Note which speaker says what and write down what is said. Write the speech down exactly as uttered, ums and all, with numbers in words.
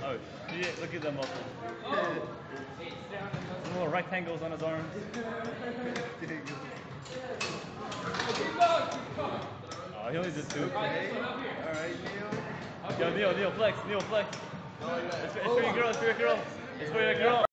Speaker 1: Oh shit, look at them muscles. Little rectangles on his arms. Oh, he only did two.
Speaker 2: Okay. Alright, Neil.
Speaker 1: Yo, Neil, Neil, flex, Neil, flex. It's, it's for your girl, it's for your girl. It's for your girl.